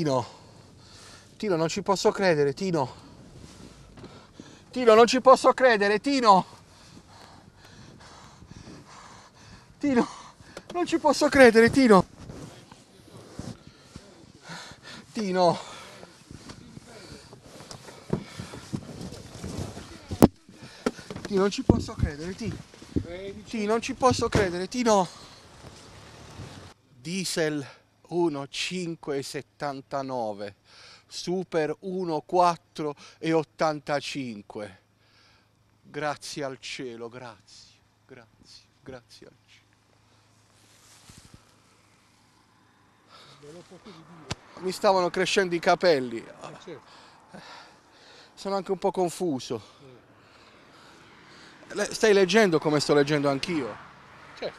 Tino, Tino, non ci posso credere, Tino. Tino, non ci posso credere, Tino. Tino, non ci posso credere, Tino. Tino. Tino, non ci posso credere, Tino. Tino, non ci posso credere, Tino. Diesel 1,579, Super 1,485. Grazie al cielo, grazie, grazie, grazie al cielo. Mi stavano crescendo i capelli. Sono anche un po' confuso. Stai leggendo come sto leggendo anch'io? Certo.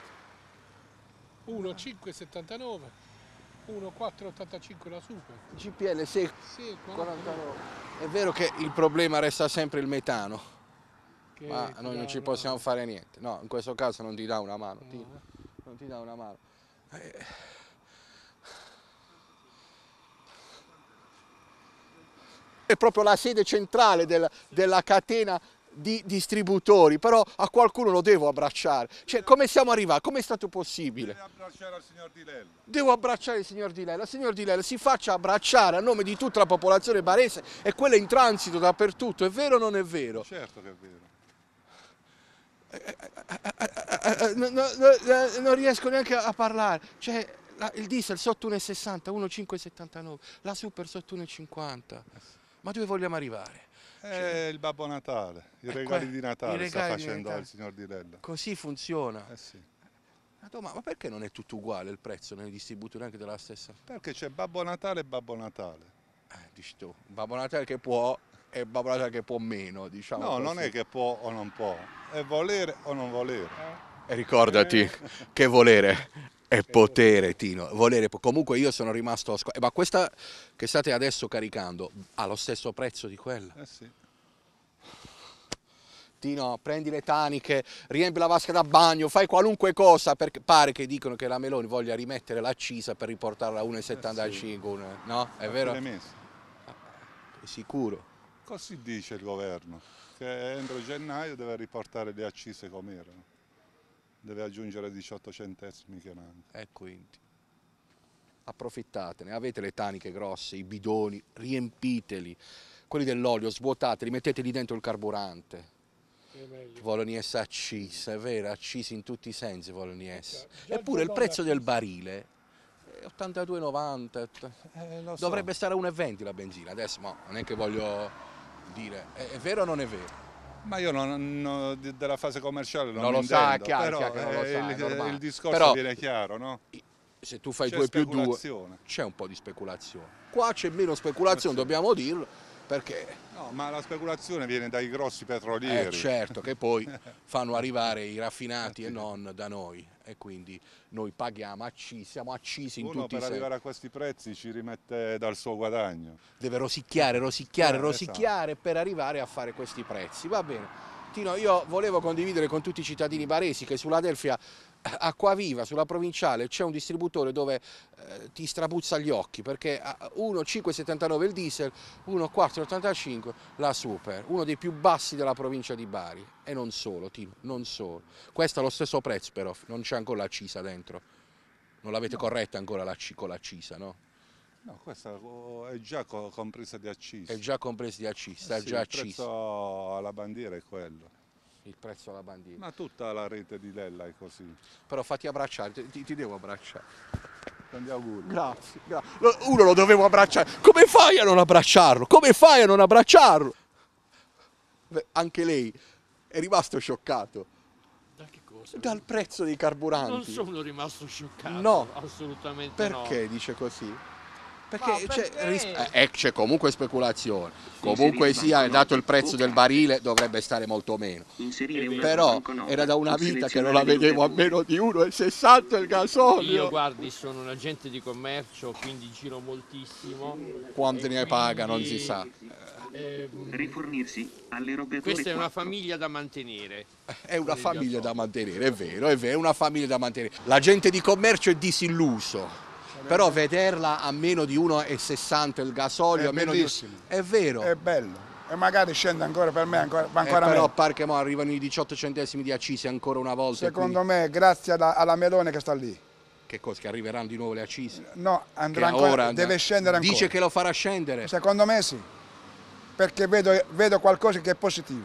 1,579, 1,485 la Super. GPL 6, Sì, 49. È vero che il problema resta sempre il metano, Che ma ti noi dà non ci una- possiamo fare niente. No, in questo caso non ti dà una mano, No. Tino. Non ti dà una mano. È proprio la sede centrale della catena di distributori, però a qualcuno lo devo abbracciare. Cioè, come siamo arrivati? Come è stato possibile? Devi abbracciare al signor Di Lella. Devo abbracciare il signor Di Lella. Il signor Di Lella si faccia abbracciare a nome di tutta la popolazione barese e quella in transito dappertutto. È vero o non è vero? Certo che è vero. Non riesco neanche a parlare. Cioè, il diesel sotto 1,60, 1,579, la super sotto 1,50. Ma dove vogliamo arrivare? È il Babbo Natale, i regali di Natale sta facendo il signor Di Lella. Così funziona. Eh sì. Ma perché non è tutto uguale il prezzo nei distributori anche della stessa? Perché c'è Babbo Natale e Babbo Natale. Dici tu, Babbo Natale che può e Babbo Natale che può meno, diciamo. No, così. non è che può o non può, è volere o non volere. E ricordati che volere è potere, Tino. Volere, comunque io sono rimasto... Ma questa che state adesso caricando ha lo stesso prezzo di quella? Eh sì. Tino, prendi le taniche, riempi la vasca da bagno, fai qualunque cosa, perché pare che dicono che la Meloni voglia rimettere l'accisa per riportarla a 1,75, no? È vero? Mesi. È sicuro. Così dice il governo, che entro gennaio deve riportare le accise come erano. Deve aggiungere 18 centesimi che manca. E quindi approfittatene, avete le taniche grosse, i bidoni, riempiteli, quelli dell'olio, svuotateli, metteteli dentro il carburante. Vogliono essere accisi, è vero, accisi in tutti i sensi vogliono essere. Eppure il prezzo del barile è 82,90, Lo so. dovrebbe stare a 1,20 la benzina, adesso non è che voglio dire, è vero o non è vero? Ma io della fase commerciale non lo mi sa, intendo, chiaro, però chiaro che non lo sa, è normale. il discorso Però, viene chiaro, no? Se tu fai C'è 2 più 2, speculazione. c'è un po' di speculazione. Qua c'è meno speculazione, dobbiamo dirlo, perché... No, ma la speculazione viene dai grossi petrolieri. certo, che poi fanno arrivare i raffinati e non da noi, e quindi noi paghiamo accisi, siamo accisi in Uno tutti i per sensi. arrivare a questi prezzi ci rimette dal suo guadagno. Deve rosicchiare, rosicchiare, Esatto. rosicchiare per arrivare a fare questi prezzi. Va bene. Tino, io volevo condividere con tutti i cittadini baresi che sulla Adelphi Acquaviva, sulla provinciale, c'è un distributore dove ti strabuzza gli occhi, perché 1,579 il diesel, 1,485 la super, uno dei più bassi della provincia di Bari. E non solo, Tino, non solo. Questo è lo stesso prezzo però, non c'è ancora l'accisa dentro. Non l'avete corretta ancora con l'accisa, no? No, questa è già compresa di accise. È già compreso di accisa, è Sì, già il accisa. prezzo alla bandiera è quello. Il prezzo alla bandiera. Ma tutta la rete di Lella è così. Però fatti abbracciare, ti devo abbracciare. Tanti auguri. Grazie, uno lo dovevo abbracciare. Come fai a non abbracciarlo? Come fai a non abbracciarlo? Beh, anche lei è rimasto scioccato Da che cosa? dal prezzo dei carburanti. Non sono rimasto scioccato. No. Assolutamente no. Perché dice così? Perché, Ma perché? c'è comunque speculazione. Comunque sia, dato il prezzo del barile, dovrebbe stare molto meno. Però era da una vita che non la vedevo a meno di 1,60 il gasolio. Io, guardi, sono un agente di commercio, quindi giro moltissimo. Quanti ne paga non si sa. Rifornirsi all'erogatore. Questa è una famiglia da mantenere. È una famiglia da mantenere, è vero, è una famiglia da mantenere. L'agente di commercio è disilluso. Però vederla a meno di 1,60 il gasolio, È a meno bellissimo. di... È vero. È bello. E magari scende ancora per me, va ancora Però meglio. pare che mo arrivano i 18 centesimi di accise ancora una volta. Secondo me, grazie alla Meloni che sta lì. Che cosa? Che arriveranno di nuovo le accise? No, andrà Che ancora, ora deve scendere ancora. Dice che lo farà scendere. Secondo me sì, perché vedo qualcosa che è positivo.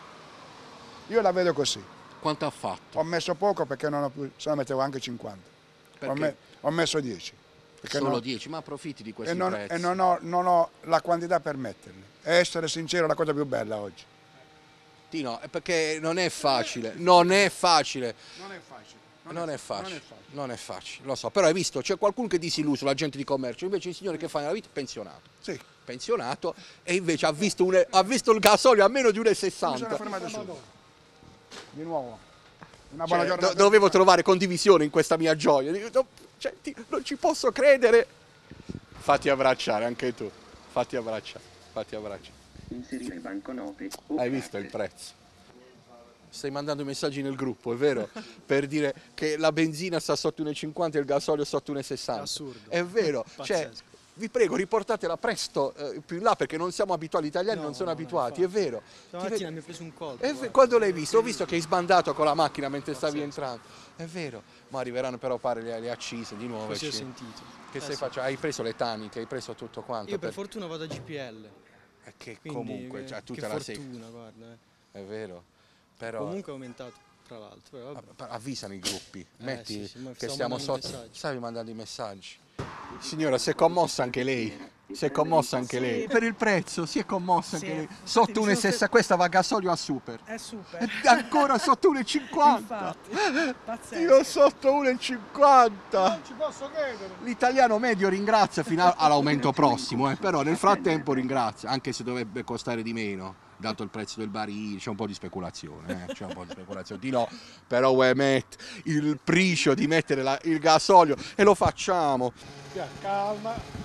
Io la vedo così. Quanto ha fatto? Ho messo poco perché non ho più, se no mettevo anche 50. Perché? Ho messo 10. Perché Solo no- 10, ma approfitti di e questi non, prezzi. e non ho la quantità per metterli. E essere sincero è la cosa più bella oggi. Tino, è perché non è facile, non è facile. Non è facile. Non è facile, non è facile, lo so, però hai visto, c'è qualcuno che è disilluso, l'agente di commercio, invece il signore che fa nella vita è pensionato. Sì. Pensionato e invece ha visto il gasolio a meno di Mi sono 1,60. fermato subito. Di nuovo. Una Cioè, buona giornata. dovevo trovare condivisione in questa mia gioia. Dico, no, cioè, non ci posso credere. Fatti abbracciare anche tu, fatti abbracciare, fatti abbracciare. Inserire banconote o Hai visto il carte. prezzo? Stai mandando i messaggi nel gruppo, è vero? Per dire che la benzina sta sotto 1,50 e il gasolio sotto 1,60. Assurdo. È vero. Cioè, Pazzesco. vi prego, riportatela presto più in là perché non siamo abituati, gli italiani non sono abituati, è vero. Stamattina mi ha preso un colpo. Quando l'hai visto? Ho visto che hai sbandato con la macchina mentre stavi entrando. È vero, ma arriveranno però pare le accise di nuovo. Così ho ci- sentito. Che stai sì. facendo? Hai preso le taniche, hai preso tutto quanto. Io per fortuna vado a GPL. Che Quindi, comunque, cioè, tutta che la sera. fortuna, guarda. È vero. Però Comunque è aumentato, tra l'altro. Però vabbè. avvisano i gruppi, metti sì, sì, ma che stavo siamo mandando sotto. messaggi. Stavi mandando i messaggi. Signora, si è commossa anche lei. Si è commossa anche lei. Per il prezzo, si è commossa anche Sì. lei. Sotto Infatti, 1,60, questa va a gasolio a super. È super. Ancora sotto 1,50. Infatti, pazzesco. Io sotto 1,50. Non ci posso credere. L'italiano medio ringrazia fino all'aumento prossimo, però nel frattempo ringrazia, anche se dovrebbe costare di meno, dato il prezzo del barile, c'è un po' di speculazione, c'è un po' di speculazione. Di no, però vuoi mettere il pricio di mettere il gasolio e lo facciamo. Calma.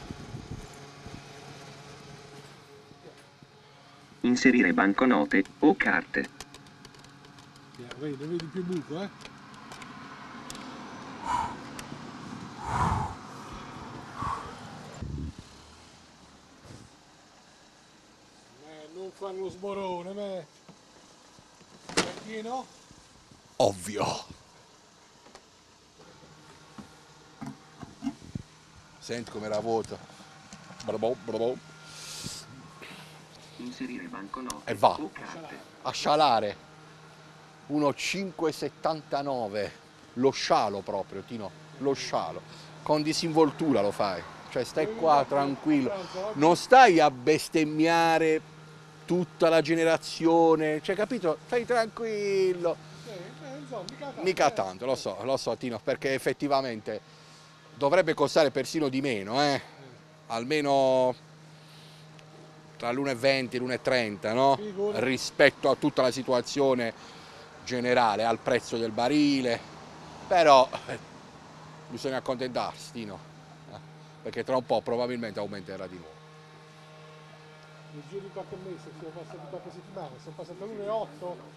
Inserire banconote o carte. Vedi più buco, non fare lo sborone, me. È pieno? Ovvio. Senti come la vuota. Bravo, bravo. Inserire banconote E va. o carte. A scialare 1,579, lo scialo proprio, Tino, lo scialo, con disinvoltura lo fai, cioè stai qua tranquillo, non stai a bestemmiare tutta la generazione, cioè capito, stai tranquillo, mica tanto, lo so Tino, perché effettivamente dovrebbe costare persino di meno, almeno tra l'1,20 e l'1,30, no? Rispetto a tutta la situazione generale, al prezzo del barile, però bisogna accontentarsi, Tino, perché tra un po' probabilmente aumenterà di nuovo. Nel giro di qualche mese, sono passati qualche settimana, sono passate all'1,8.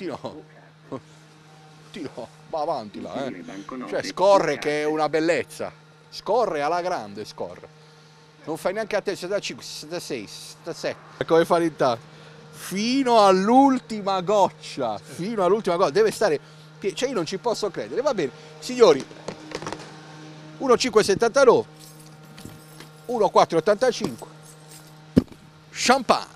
Tino, va avanti là, Inserire banconote cioè o scorre carte. che è una bellezza, scorre alla grande, scorre. Non fai neanche a te, 65, 66, 67. Come fare in tanto? Fino all'ultima goccia, deve stare, cioè io non ci posso credere, va bene, signori, 1,579, 1,485, champagne.